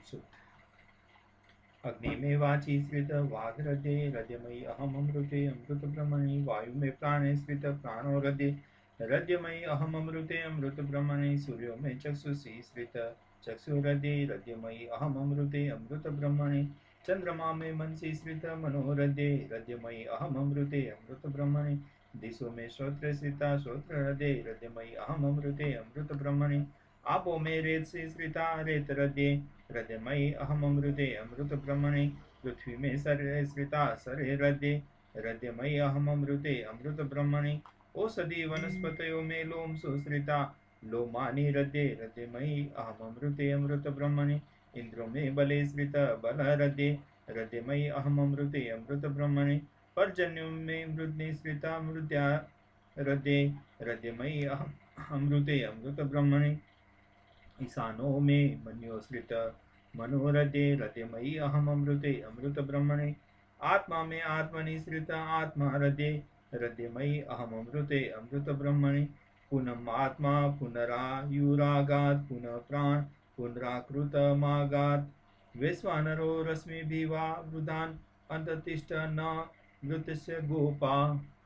अग्नि में वाची स्मृत वाग हृदय हृदयमयी अहम अमृते अमृत ब्रह्मणि वायु में प्राणे स्मृत प्राणो हृदय हृदयमयी अहम अमृते अमृत ब्रह्मणि सूर्यो में चक्षुषी स्मृत चक्षु हृदय हृदयमयी अहम अमृते अमृत ब्रह्मणि चंद्रमा में मनसी स्मृत मनो हृदय हृदयमयी अहम अमृते अमृत ब्रह्मणि दिशो में श्रोत्र स्मृता श्रोत्र हृदय हृदयमयी अहम अमृते अमृत ब्रह्मणि आपो में रेत से स्मृता रेत हृदय हृदयमयी अहम अमृते अमृत ब्रह्मणि पृथ्वी में सरे स्मृता सरे हृदय हृदयमयी अहम अमृते अमृत ब्रह्मणि औषधि वनस्पतयो में लोम सुश्रिता लोमानि हृदय हृदयमयी अहम अमृते अमृत ब्रह्मणि इंद्रो में बले स्मृत बल हृदय हृदयमयी अहम अमृते अमृत ब्रह्मणि पर्जन्यों में मृदनि स्मृता मृद्या हृदय हृदयमयी अहम अमृते अमृत ब्रह्मणि ईशानो में मन्योश्रित मनोहृदय हृदयमयी अहम अमृते अमृत ब्रह्मणे आत्मा में आत्मनि श्रित आत्मा हृदय हृदयमयी अहम अमृते अमृत ब्रह्मणे पुनम आत्मा पुनरायुरागात पुनः प्राण पुनराकृतमागात वैश्वानरो रश्मिभिवा वृधान अंततिष्ठ न मृतस्य गोपा।